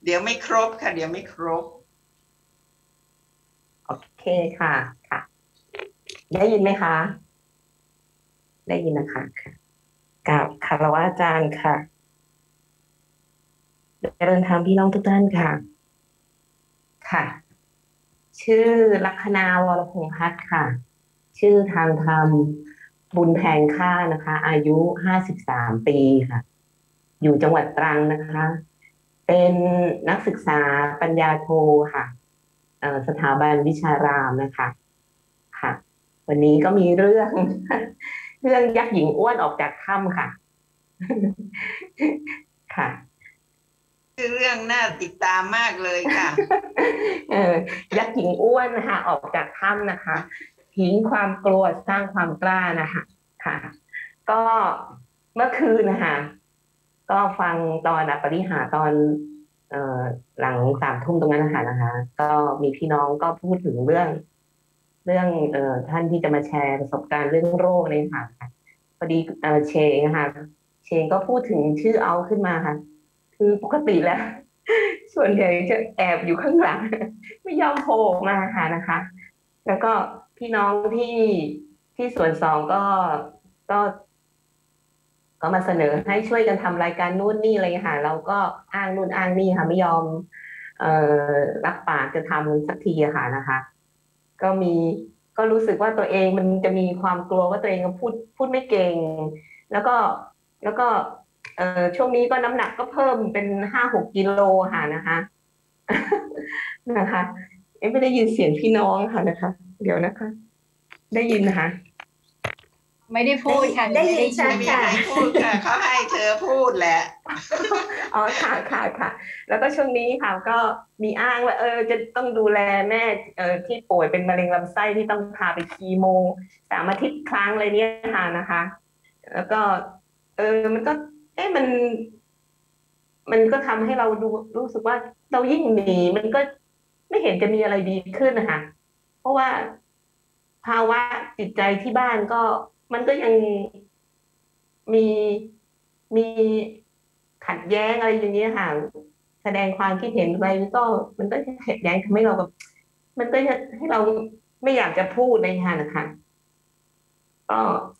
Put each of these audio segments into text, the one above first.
เดี๋ยวไม่ครบค่ะเดี๋ยวไม่ครบโอเคค่ะค่ะได้ยินไหมคะได้ยินนะคะกับคารวะอาจารย์ค่ะเจริญธรรมพี่น้องทุกท่านค่ะค่ะชื่อลัคนาวรพงษ์พัฒน์ค่ะชื่อทางธรรมบุญแทงค่านะคะอายุ53 ปีค่ะอยู่จังหวัดตรังนะคะเป็นนักศึกษาปัญญาโทค่ะสถาบันวิชารามนะคะค่ะวันนี้ก็มีเรื่องเรื่องยักษ์หญิงอ้วนออกจากถ้ำค่ะค่ะคือเรื่องน่าติดตามมากเลยค่ะเออยักษ์หญิงอ้วนนะคะออกจากถ้ำนะคะทิ้งความกลัวสร้างความกล้านะคะค่ะก็เมื่อคืนนะคะก็ฟังตอนอปริหาตอนเอ่อหลัง3 ทุ่มตรงนั้นนะคะก็มีพี่น้องก็พูดถึงเรื่องท่านที่จะมาแชร์ประสบการณ์เรื่องโรคเลยค่ะพอดีเชงนะคะเชงก็พูดถึงชื่อเอาขึ้นมาค่ะคือปกติแล้วส่วนใหญ่จะแอบอยู่ข้างหลังไม่ยอมโผล่มาค่ะนะคะ แล้วก็พี่น้องที่ส่วนสองก็ก็มาเสนอให้ช่วยกันทำรายการนู่นนี่อะไรอย่างเงี้ยค่ะเราก็อ้างนู่นอ้างนี่ค่ะไม่ยอมเอ่รับปากจะทำสักทีอะค่ะนะคะก็ก็รู้สึกว่าตัวเองมันจะมีความกลัวว่าตัวเองพูดไม่เก่งแล้วก็แล้วก็ช่วงนี้ก็น้ำหนักก็เพิ่มเป็น5-6 กิโลค่ะนะคะนะคะไม่ได้ยินเสียงพี่น้องค่ะนะคะเดี๋ยวนะคะได้ยินนะคะไม่ได้พูได้ดค่ะได้ไม่ยินได้ชัไม่ดยินมีค่ะใครพูดค่ะเขาให้เธอพูดแหละอ๋อค่ะค่ะค่ะแล้วก็ช่วงนี้ค่ะก็มีอ้างว่าจะต้องดูแลแม่ที่ป่วยเป็นมะเร็งลำไส้ที่ต้องพาไปคีโม3 อาทิตย์ครั้งเลยเนี่ยค่ะนะคะแล้วก็มันก็เอ๊ะมันก็ทำให้เราดูรู้สึกว่าเรายิ่งหนีมันก็ไม่เห็นจะมีอะไรดีขึ้นนะคะเพราะว่าภาวะจิตใจที่บ้านก็มันก็ยังมีมีขัดแย้งอะไรอย่างเงี้ยค่ะแสดงความคิดเห็นอะไรมันก็ขัดแย้งทำให้เราแบบมันก็จะให้เราไม่อยากจะพูดในทางนะคะก็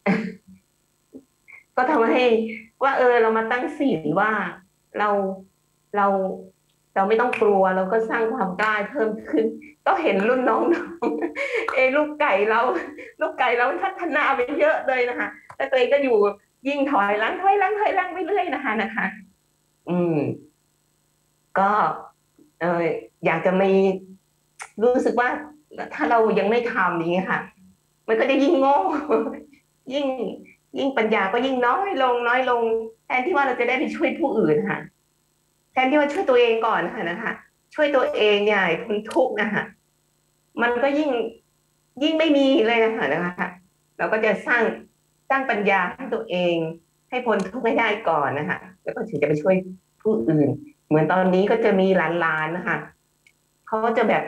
ก็ทำให้ว่าเรามาตั้งศีลว่าเราเราเราไม่ต้องกลัวเราก็สร้างความกล้าเพิ่มขึ้นก็เห็นรุ่นน้องๆลูกไก่เราลูกไก่เราพัฒนาไปเยอะเลยนะคะแต่ตัวเองก็อยู่ยิ่งถอยหลังถอยหลังถอยหลังไปเรื่อยนะคะอืมก็เอออยากจะมีรู้สึกว่าถ้าเรายังไม่ทำอย่างเงี้ยค่ะมันก็จะยิ่งโง่ยิ่งยิ่งปัญญาก็ยิ่งน้อยลงน้อยลงแทนที่ว่าเราจะได้ไปช่วยผู้อื่นค่ะแทนที่ว่าช่วยตัวเองก่อนค่ะนะคะช่วยตัวเองเนี่ยพ้นทุกข์นะคะมันก็ยิ่งไม่มีเลยนะคะเราก็จะสร้างปัญญาให้ตัวเองให้พ้นทุกข์ให้ได้ก่อนนะคะแล้วก็ถึงจะไปช่วยผู้อื่นเหมือนตอนนี้ก็จะมีหลานๆนะคะเขาจะแบบ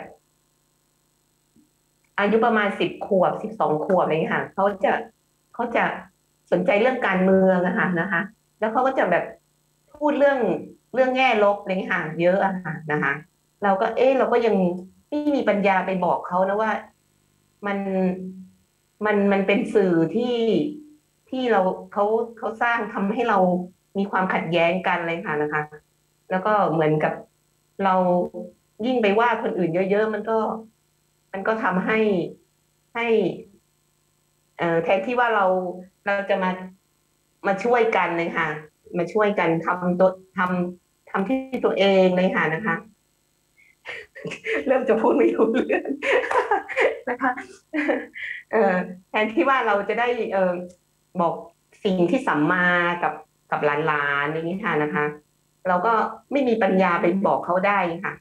อายุประมาณ10 ขวบ12 ขวบอะไรอย่างเงี้ยค่ะเขาจะสนใจเรื่องการเมืองนะคะแล้วเขาก็จะแบบพูดเรื่องแง่ลบอะไรอย่างเงี้ยค่ะเยอะอะค่ะนะคะเราก็เราก็ยังไม่มีปัญญาไปบอกเขานะว่ามันมันเป็นสื่อที่เขาเขาสร้างทำให้เรามีความขัดแย้งกันเลยค่ะนะคะแล้วก็เหมือนกับเรายิ่งไปว่าคนอื่นเยอะๆมันก็ทำให้แทนที่ว่าเราจะมาช่วยกันเลยค่ะมาช่วยกันทำที่ตัวเองเลยค่ะนะคะเริ่มจะพูดไม่รู้เรื่องนะคะเอ่อแทนที่ว่าเราจะได้บอกสิ่งที่สัมมากับกับหลานๆอย่างนี้ค่ะนะคะเราก็ไม่มีปัญญาไปบอกเขาได้ค่ะ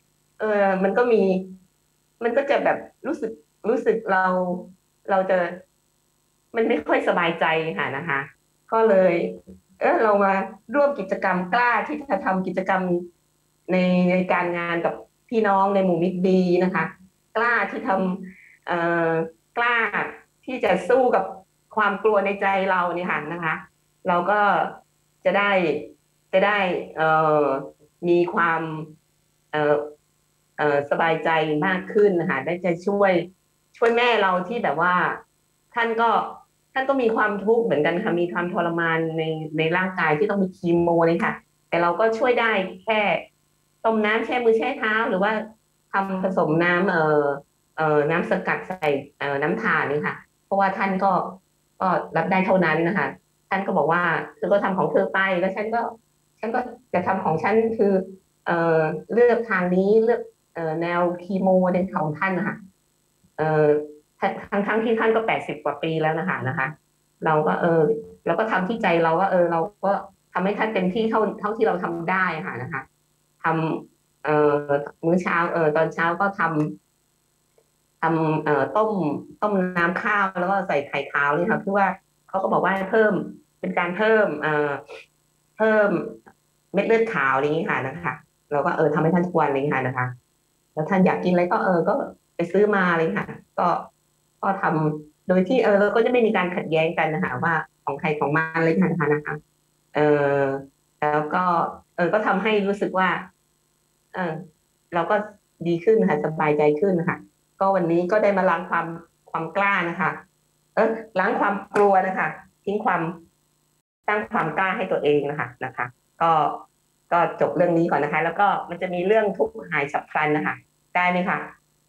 มันก็จะแบบรู้สึกเราจะมันไม่ค่อยสบายใจค่ะนะคะก็เลยเรามาร่วมกิจกรรมกล้าที่จะทำกิจกรรมในในการงานกับพี่น้องในหมู่มิตรดีนะคะกล้าที่ทำกล้าที่จะสู้กับความกลัวในใจเราเนี่ยค่ะนะคะเราก็จะได้จะได้มีความเอ่อสบายใจมากขึ้นนะคะได้จะช่วยแม่เราที่แบบว่าท่านก็ท่านก็มีความทุกข์เหมือนกันค่ะมีความทรมานในร่างกายที่ต้องมีคีโมเลยค่ะแต่เราก็ช่วยได้แค่ต้มน้ำแช่มือแช่เท้าหรือว่าทำผสมน้ำน้ำสกัดใส่น้ำถ่านนี่ค่ะเพราะว่าท่านก็รับได้เท่านั้นนะคะท่านก็บอกว่าเธอก็ทำของเธอไปแล้วฉันก็จะทำของฉันคือเอ่อเลือกทางนี้เลือกแนวคีโมในของท่านนะคะเอ่อทั้งที่ท่านก็80 กว่าปีแล้วนะคะเราก็เราก็ทำที่ใจเราว่าเราก็ทำให้ท่านเต็มที่เท่าที่เราทำได้ค่ะนะคะทำมื้อเช้าตอนเช้าก็ทำต้มน้ำข้าวแล้วก็ใส่ไข่ขาวนี่ค่ะเพื่อว่าเขาก็บอกว่าเป็นการเพิ่มเม็ดเลือดขาวอะไรอย่างนี้ค่ะนะคะเราก็ทำให้ท่านทุกวันเลยค่ะนะคะแล้วท่านอยากกินอะไรก็ไปซื้อมาเลยค่ะก็ทำโดยที่เราก็จะไม่มีการขัดแย้งกันนะคะว่าของใครของมันเลยค่ะนะคะเออแล้วก็ก็ทำให้รู้สึกว่าเออเราก็ดีขึ้นค่ะสบายใจขึ้นนะคะ ก็วันนี้ก็ได้มาล้างความกล้านะคะล้างความกลัวนะคะทิ้งความสร้างความกล้าให้ตัวเองนะคะก็ก็จบเรื่องนี้ก่อนนะคะแล้วก็มันจะมีเรื่องทุกข์หายฉับพลันนะคะได้ไหมคะ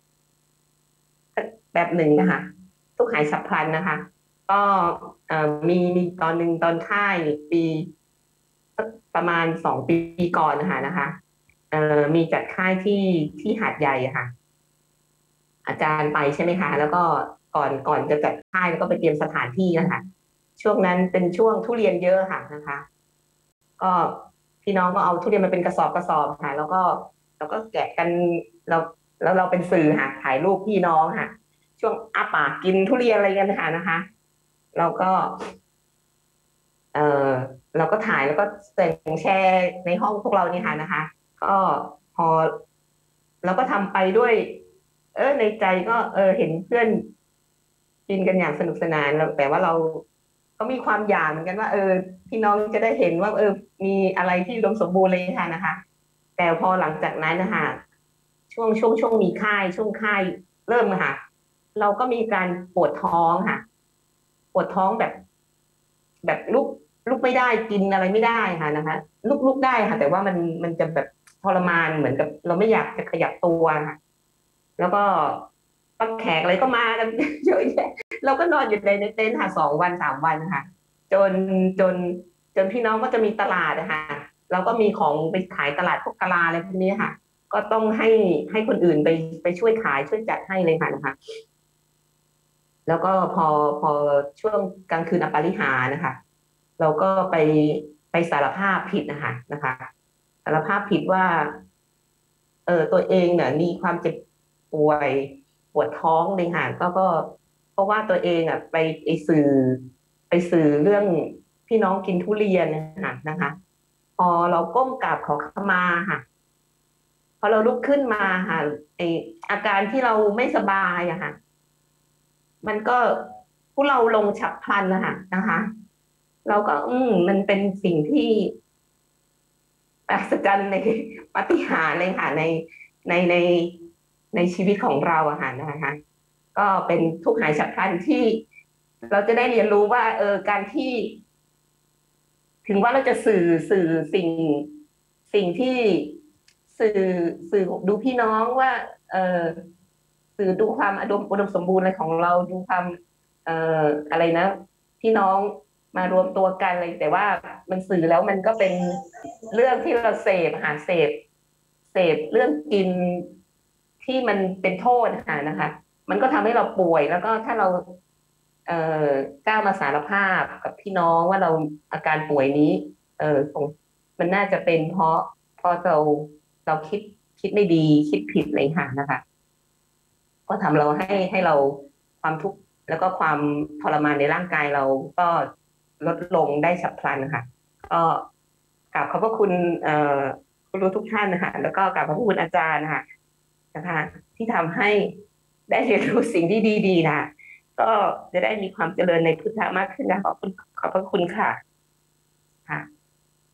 แบบหนึ่งนะคะทุกข์หายฉับพลันนะคะก็มีตอนหนึ่งตอนค่ายปีสักประมาณ2 ปีก่อนนะคะมีจัดค่ายที่หาดใหญ่อะค่ะ อาจารย์ไปใช่ไหมคะแล้วก็ก่อนจะจัดค่ายแล้วก็ไปเตรียมสถานที่นะคะช่วงนั้นเป็นช่วงทุเรียนเยอะค่ะนะคะก็พี่น้องก็เอาทุเรียนมาเป็นกระสอบค่ะแล้วก็แกะกันเราแล้วเราเป็นสื่อค่ะถ่ายรูปพี่น้องค่ะช่วงอาปากกินทุเรียนอะไรกันค่ะนะคะเราก็เออเราก็ถ่ายแล้วก็แต่งแชร์ในห้องพวกเรานี่ค่ะนะคะก็พอเราก็ทำไปด้วยในใจก็เห็นเพื่อนกินกันอย่างสนุกสนานแล้วแต่ว่าเราก็มีความอยากเหมือนกันว่าพี่น้องจะได้เห็นว่ามีอะไรที่อุดมสมบูรณ์เลยค่ะนะคะแต่พอหลังจากนั้นนะคะช่วงมีค่ายช่วงค่ายเริ่มค่ะเราก็มีการปวดท้องค่ะปวดท้องแบบลุกไม่ได้กินอะไรไม่ได้ค่ะนะคะลุกได้ค่ะแต่ว่ามันจะแบบทรมานเหมือนกับเราไม่อยากจะขยับตัวค่ะ แล้วก็ป้าแขกอะไรก็มากันเยอะแยะเราก็นอนอยู่ในเต็นท์ค่ะ2 วัน 3 วันค่ะจนจนจนพี่น้องก็จะมีตลาดนะคะเราก็มีของไปขายตลาดพวกกะลาอะไรพวกนี้ค่ะก็ต้องให้คนอื่นไปช่วยขายช่วยจัดให้เลยค่ะนะคะแล้วก็พอช่วงกลางคืนอปาริหานะคะเราก็ไปสารภาพผิดนะคะสารภาพผิดว่าตัวเองเนี่ยมีความเจ็บป่วยปวดท้องเลยค่ะก็เพราะว่าตัวเองอ่ะไปสื่อเรื่องพี่น้องกินทุเรียนนะคะพอเราก้มกราบขอขมาค่ะพอเราลุกขึ้นมาค่ะไออาการที่เราไม่สบายอะค่ะมันก็พวกเราลงฉับพลันนะคะเราก็มันเป็นสิ่งที่อัศจรรย์ในปาฏิหาริย์เลยค่ะในในชีวิตของเราอะค่ะนะคะก็เป็นทุกข์หายฉับพลันที่เราจะได้เรียนรู้ว่าการที่ถึงว่าเราจะสื่อสิ่งที่สื่อสื่อดูพี่น้องว่าเออสื่อดูความอุดมสมบูรณ์อะไรของเราดูความอะไรนะพี่น้องมารวมตัวกันอะไรแต่ว่ามันสื่อแล้วมันก็เป็นเรื่องที่เราเสพเรื่องกินที่มันเป็นโทษนะคะมันก็ทำให้เราป่วยแล้วก็ถ้าเราเอ่อกล้ามาสารภาพกับพี่น้องว่าเราอาการป่วยนี้คงมันน่าจะเป็นเพราะเราคิดไม่ดีคิดผิดเลยค่ะนะคะก็ทำเราให้เราความทุกข์แล้วก็ความทรมานในร่างกายเราก็ลดลงได้ฉับพลันนะคะก็กราบขอบพระคุณคุณรู้ทุกท่านนะคะแล้วก็กราบขอบพระคุณอาจารย์นะคะที่ทำให้ได้เรียนรู้สิ่งที่ดีๆนะก็จะได้มีความเจริญในพุทธะมากขึ้นนะขอบพระคุณค่ะค่ะ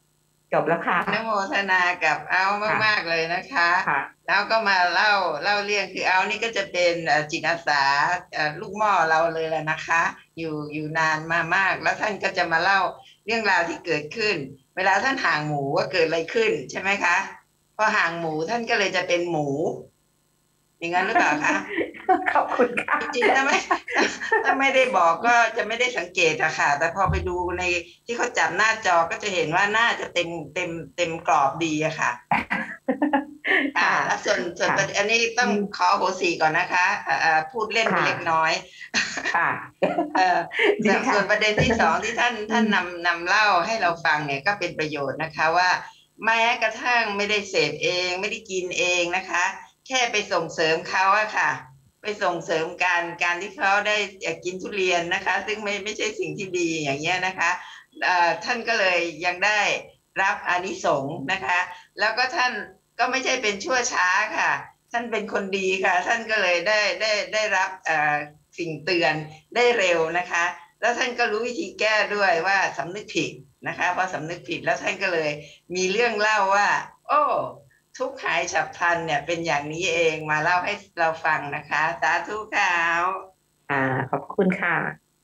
จบแล้วค่ะอนุโมทนากับเอามากๆเลยนะคะค่ะแล้วก็มาเล่าเรื่องคือเอานี่ก็จะเป็นจิตอาสาลูกหม้อเราเลยแหละนะคะอยู่นานมามากแล้วท่านก็จะมาเล่าเรื่องราวที่เกิดขึ้นเวลาท่านห่างหมูว่าเกิดอะไรขึ้นใช่ไหมคะพอห่างหมูท่านก็เลยจะเป็นหมูอย่างนั้นหรือเปล่าคะขอบคุณค่ะจริงๆถ้าไม่ได้บอกก็จะไม่ได้สังเกตอะค่ะแต่พอไปดูในที่เขาจับหน้าจอก็จะเห็นว่าน่าจะเต็มกรอบดีอะค่ะแล้วส่วนอันนี้ต้องขอโหสีก่อนนะคะพูดเล่นไปเล็กน้อยค่ะส่วนประเด็นที่สองที่ท่านนำเล่าให้เราฟังเนี่ยก็เป็นประโยชน์นะคะว่าแม้กระทั่งไม่ได้เสพเองไม่ได้กินเองนะคะแค่ไปส่งเสริมเขาอะค่ะไปส่งเสริมการที่เขาได้กินทุเรียนนะคะซึ่งไม่ใช่สิ่งที่ดีอย่างเงี้ยนะคะท่านก็เลยยังได้รับอานิสงส์นะคะแล้วก็ท่านก็ไม่ใช่เป็นชั่วช้าค่ะท่านเป็นคนดีค่ะท่านก็เลยได้รับสิ่งเตือนได้เร็วนะคะแล้วท่านก็รู้วิธีแก้ด้วยว่าสำนึกผิดนะคะพอสำนึกผิดแล้วท่านก็เลยมีเรื่องเล่าว่าโอ้ทุกข์หายฉับพลันเนี่ยเป็นอย่างนี้เองมาเล่าให้เราฟังนะคะสาธุค่ะขอบคุณค่ะ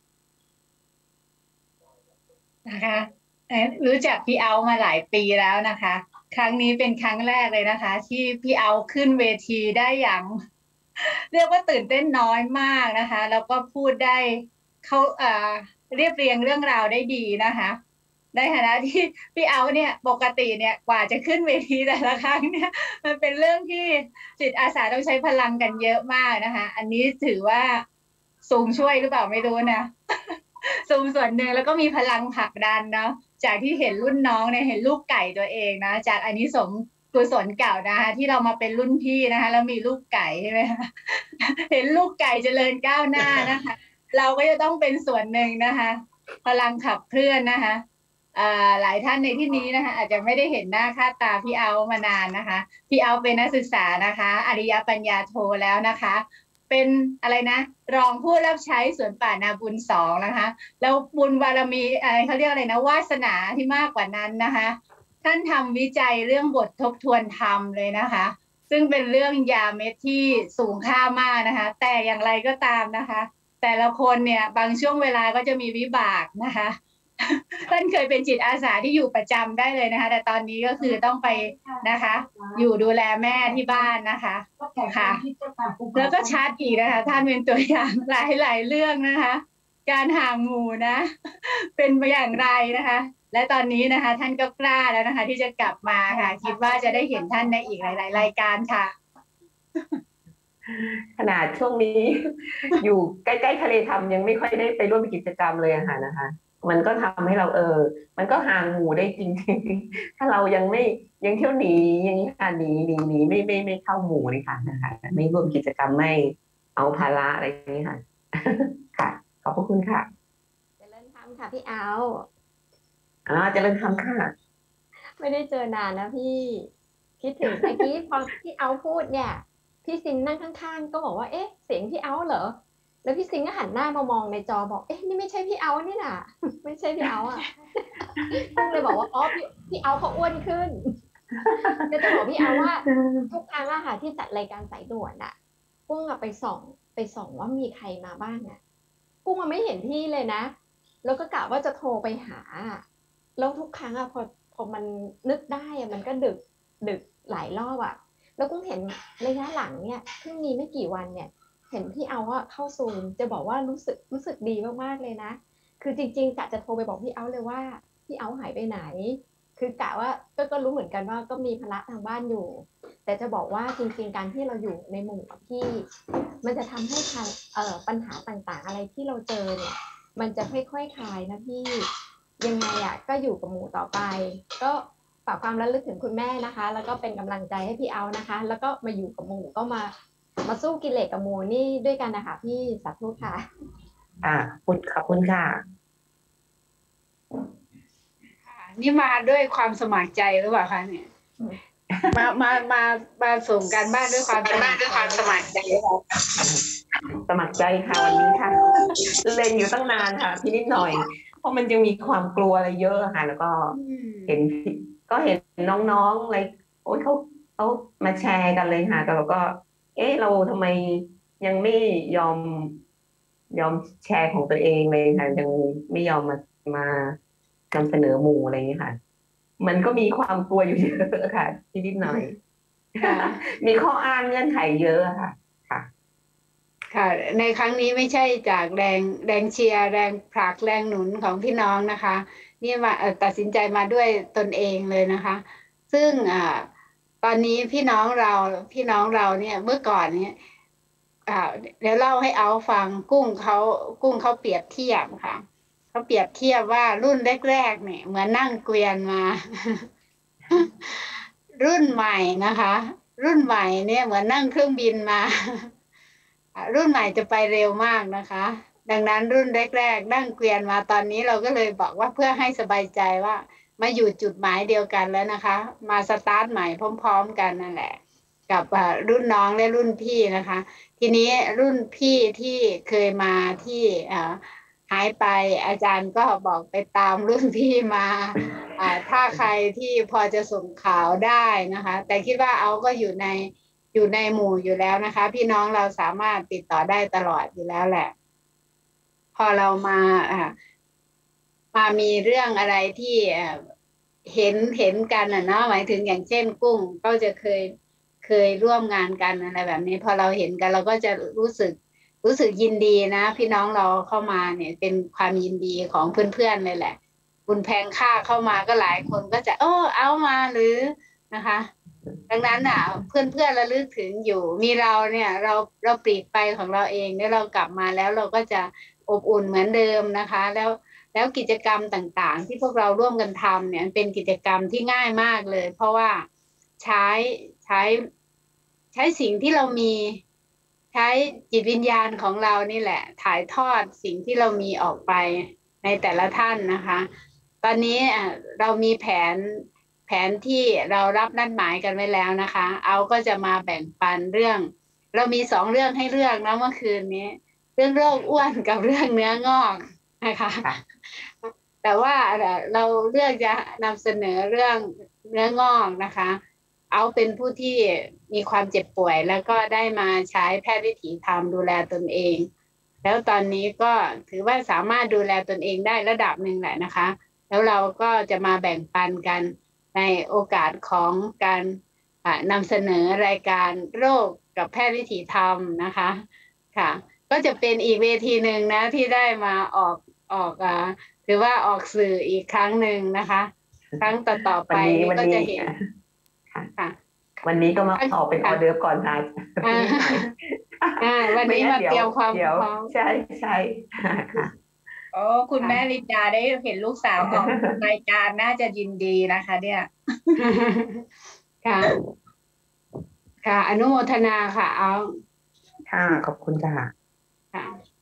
นะคะรู้จักพี่เอามาหลายปีแล้วนะคะ ครั้งนี้เป็นครั้งแรกเลยนะคะ ที่พี่เอาขึ้นเวทีได้อย่าง เรียกว่าตื่นเต้นน้อยมากนะคะ แล้วก็พูดได้เขาเรียบเรียงเรื่องราวได้ดีนะคะในฐานะที่พี่เอาเนี่ยปกติเนี่ยกว่าจะขึ้นเวทีแต่ละครั้งเนี่ยมันเป็นเรื่องที่จิตอาสาต้องใช้พลังกันเยอะมากนะคะอันนี้ถือว่าซูมช่วยหรือเปล่าไม่รู้นะซูมส่วนหนึ่งแล้วก็มีพลังผลักดันเนาะจากที่เห็นรุ่นน้องเนี่ยเห็นลูกไก่ตัวเองนะจากอานิสงส์กุศลเก่านะคะที่เรามาเป็นรุ่นพี่นะคะแล้วมีลูกไก่ใช่ไหมคะเห็นลูกไก่เจริญก้าวหน้านะคะเราก็จะต้องเป็นส่วนหนึ่งนะคะพลังขับเคลื่อนนะคะหลายท่านในที่นี้นะคะอาจจะไม่ได้เห็นหน้าค่าตาพี่เอามานานนะคะพี่เอาเป็นนักศึกษานะคะอริยปัญญาโทแล้วนะคะเป็นอะไรนะรองผู้รับใช้สวนป่านาบุญ2นะคะแล้วบุญบารมีอะไรเขาเรียกอะไรนะวาสนาที่มากกว่านั้นนะคะท่านทำวิจัยเรื่องบททบทวนธรรมเลยนะคะซึ่งเป็นเรื่องยาเม็ดที่สูงค่ามากนะคะแต่อย่างไรก็ตามนะคะแต่ละคนเนี่ยบางช่วงเวลาก็จะมีวิบากนะคะท่านเคยเป็นจิตอาสาที่อยู่ประจำได้เลยนะคะแต่ตอนนี้ก็คือต้องไปนะคะอยู่ดูแลแม่ที่บ้านนะคะค่ะแล้วก็ชัดอีกนะคะท่านเป็นตัวอย่างหลายเรื่องนะคะการห่างหมู่นะเป็นไปอย่างไรนะคะและตอนนี้นะคะท่านก็กล้าแล้วนะคะที่จะกลับมาค่ะคิดว่าจะได้เห็นท่านในอีกหลายรายการค่ะขนาดช่วงนี้อยู่ใกล้ๆทะเลทำยังไม่ค่อยได้ไปร่วมกิจกรรมเลยค่ะนะคะมันก็ทำให้เรามันก็ห่างหมู่ได้จริงๆถ้าเรายังเที่ยวหนียังหนีไม่เข้าหมู่เลยค่ะนะคะไม่ร่วมกิจกรรมไม่เอาภาระอะไรอย่างนี้ค่ะค่ะขอบคุณค่ะเจริญธรรมค่ะพี่เอาเจริญธรรมค่ะไม่ได้เจอนานนะพี่คิดถึงเมื่อกี้พอพี่เอาพูดเนี่ยพี่ซิงนั่งข้างๆก็บอกว่าเอ๊ะเสียงพี่เอาเหรอแล้วพี่ซิงก็หันหน้ามามองในจอบอกเอ๊ะนี่ไม่ใช่พี่เอานี่น่ะไม่ใช่พี่เอาอ่ะก็เลยบอกว่าอ๋อพี่เอาเขาอ้วนขึ้นก็จะบอกพี่เอาว่าทุกครั้งอะค่ะที่จัดรายการสายด่วนอะกุ้งอะไปส่องว่ามีใครมาบ้างอะกุ้งมันไม่เห็นพี่เลยนะแล้วก็กะว่าจะโทรไปหาแล้วทุกครั้งอะพอมันนึกได้อะมันก็ดึกหลายรอบอะแล้วกุ้งเห็นระยะหลังเนี่ยเพิ่งมีไม่กี่วันเนี่ยเห็นพี่เอาว่าเข้าซูมจะบอกว่ารู้สึกดีมากๆเลยนะคือจริงๆกะจะโทรไปบอกพี่เอาเลยว่าพี่เอาหายไปไหนคือกะว่าก็รู้เหมือนกันว่าก็มีภาระทางบ้านอยู่แต่จะบอกว่าจริงๆการที่เราอยู่ในหมู่กับพี่มันจะทำให้ปัญหาต่างๆอะไรที่เราเจอเนี่ยมันจะค่อยๆคลายนะพี่ยังไงอ่ะก็อยู่กับหมู่ต่อไปก็ฝากความระลึกถึงคุณแม่นะคะแล้วก็เป็นกำลังใจให้พี่เอานะคะแล้วก็มาอยู่กับหมู่ก็มาสู้กิเลสกับหมู่นี่ด้วยกันนะคะพี่สาธุค่ะขอบคุณค่ะนี่มาด้วยความสมัครใจหรือเปล่าคะเนี่ยมาส่งการบ้านด้วยความสมัครใจสมัครใจค่ะวันนี้ค่ะเล่นอยู่ตั้งนานค่ะพี่นิดหน่อยเพราะมันยังมีความกลัวอะไรเยอะค่ะแล้วก็เห็นก็เห็นน้องๆอะไรโอ้ยเขามาแชร์กันเลยค่ะแต่เราก็ เอ๊ะเราทำไมยังไม่ยอมยอมแชร์ของตัวเองเลยค่ะยังไม่ยอมมานำเสนอหมู่อะไรอย่างนี้ยค่ะ มันก็มีความกลัวอยู่เยอะค่ะนิดหน่อยค่ะมีข้ออ้างเงื่อนไขเยอะอะค่ะค่ะค่ะในครั้งนี้ไม่ใช่จากแรงเชียร์แรงผลักแรงหนุนของพี่น้องนะคะนี่มาตัดสินใจมาด้วยตนเองเลยนะคะ ซึ่งตอนนี้พี่น้องเราเนี่ยเมื่อก่อนเนี่ยเดี๋ยวเล่าให้เอาฟังกุ้งเขาเปรียบเทียบค่ะเขาเปรียบเทียบว่ารุ่นแรกๆเนี่ยเหมือนนั่งเกวียนมา รุ่นใหม่นะคะ รุ่นใหม่เนี่ยเหมือนนั่งเครื่องบินมา รุ่นใหม่จะไปเร็วมากนะคะ ดังนั้นรุ่นแรกๆนั่งเกวียนมาตอนนี้เราก็เลยบอกว่าเพื่อให้สบายใจว่ามาอยู่จุดหมายเดียวกันแล้วนะคะ มาสตาร์ทใหม่พร้อมๆกันนั่นแหละ กับรุ่นน้องและรุ่นพี่นะคะ ทีนี้รุ่นพี่ที่เคยมาที่หายไปอาจารย์ก็บอกไปตามรุ่นพี่มาถ้าใครที่พอจะส่งข่าวได้นะคะ แต่คิดว่าเอาก็อยู่ในหมู่อยู่แล้วนะคะ พี่น้องเราสามารถติดต่อได้ตลอดอยู่แล้วแหละ พอเรามามีเรื่องอะไรที่เห็นกันเนาะหมายถึงอย่างเช่นกุ้งก็จะเคยร่วมงานกันอะไรแบบนี้พอเราเห็นกันเราก็จะรู้สึกยินดีนะพี่น้องเราเข้ามาเนี่ยเป็นความยินดีของเพื่อนๆเลยแหละคุณแพงค่าเข้ามาก็หลายคนก็จะเอามาหรือนะคะ ดังนั้นเพื่อนๆระลึกถึงอยู่มีเราเนี่ยเราปลีกไปของเราเองแล้วเรากลับมาแล้วเราก็จะอบอุ่นเหมือนเดิมนะคะแล้วกิจกรรมต่างๆที่พวกเราร่วมกันทำเนี่ยเป็นกิจกรรมที่ง่ายมากเลยเพราะว่าใช้ใช้ใช้สิ่งที่เรามีใช้จิตวิญญาณของเรานี่แหละถ่ายทอดสิ่งที่เรามีออกไปในแต่ละท่านนะคะตอนนี้เรามีแผนที่เรารับนัดหมายกันไว้แล้วนะคะเอาก็จะมาแบ่งปันเรื่องเรามี2เรื่องให้เลือกนะเมื่อคืนนี้เรื่องโรคอ้วนกับเรื่องเนื้องอกนะคะแต่ว่าเราเลือกจะนำเสนอเรื่องเนื้องอกนะคะเอาเป็นผู้ที่มีความเจ็บป่วยแล้วก็ได้มาใช้แพทย์วิถีธรรมดูแลตนเองแล้วตอนนี้ก็ถือว่าสามารถดูแลตนเองได้ระดับหนึ่งแหละนะคะแล้วเราก็จะมาแบ่งปันกันในโอกาสของการนำเสนอรายการโรคกับแพทย์วิถีธรรมนะคะค่ะก็จะเป็นอีกเวทีหนึ่งนะที่ได้มาออกถือว่าออกสื่ออีกครั้งหนึ่งนะคะครั้งต่อไปก็จะเห็นค่ะวันนี้ก็มาออกเป็นออเดอร์ก่อนนะวันนี้มาเตรียมความพร้อมใช่ค่ะคุณแม่ลินดาได้เห็นลูกสาวของรายการน่าจะยินดีนะคะเนี่ยค่ะค่ะอนุโมทนาค่ะเอาค่ะขอบคุณค่ะ